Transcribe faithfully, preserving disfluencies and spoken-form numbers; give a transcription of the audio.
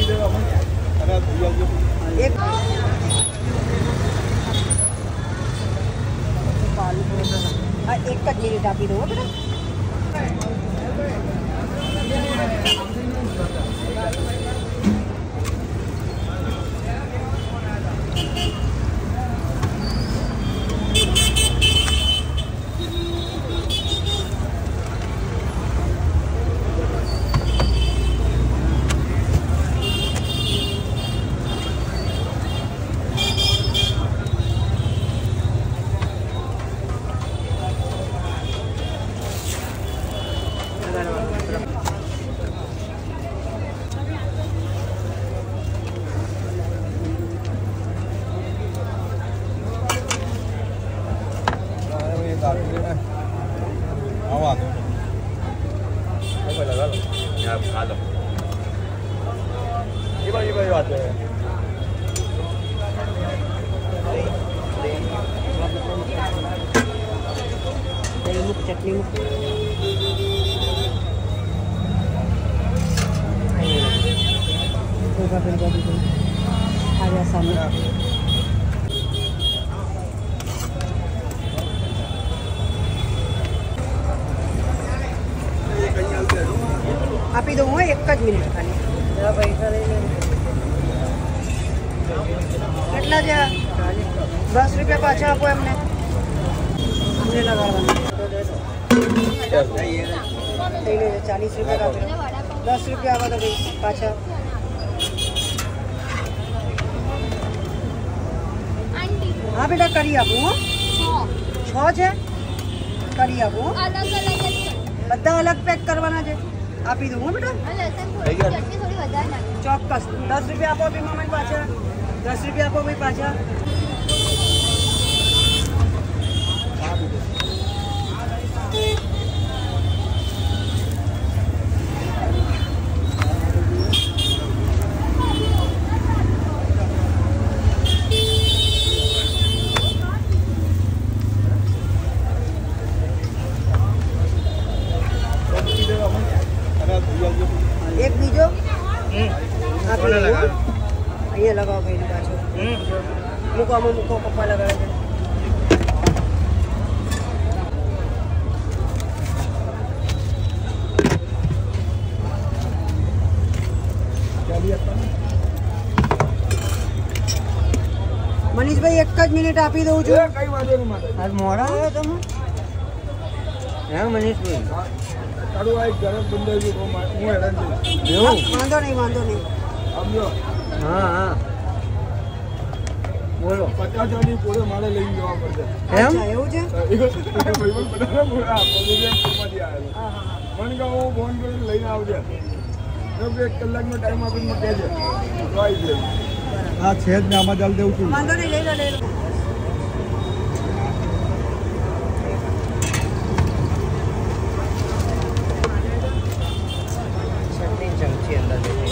एक एक का मिनट आप ही दो बेटा। phải là đó rồi. Nhà khá rồi. Như bao nhiêu bao nhiêu rồi. Đây một chutney một. Coba beli dulu. Ada sama. आप ही दूंगा एक का मिनट खाली पैसा ले કેટલા છે दस रुपया पाछा आपको हमने हमने लगा चालीस रुपया का दस रुपया आवा तो भाई पाछा हाँ बेटा करी आपू छ છે કરી આપો બધા અલગ પેક કરવાના છે આપી દઉં બેટા ચોક્કસ दस रुपया આપો બી મમ્મી પાછા दस रुपया આપો ભાઈ પાછા एक बीजो आप ये लगाओ भाई पाछो मुको हम मुको पप्पा लगा दे मनीष भाई एक ज मिनिट आपी दઉં છું કઈ વાંધો નહીં મારે આજ મોડા આવ્યો તમે હે મનીષ ભાઈ તારું આ ગરમ બંધાઈ ગયું હું હેરાન છું એવું વાંધો નહીં વાંધો નહીં સમજો હા હા બોલો પચાસ હજારની પૂરે મારે લઈને જવા પડશે એમ એવું છે ભાઈ બધા પૂરા પોઝિટિવમાંથી આવેલો હા હા મને કહો હું ફોન કરીને લઈને આવજે જો કે એક કલાકનો ટાઈમ આપીને કહેજે તો આવી જાય હા છે જ ને આમાં જલ્દી દેવું છું વાંધો નહીં લઈ લો લઈ લો चमची अंदर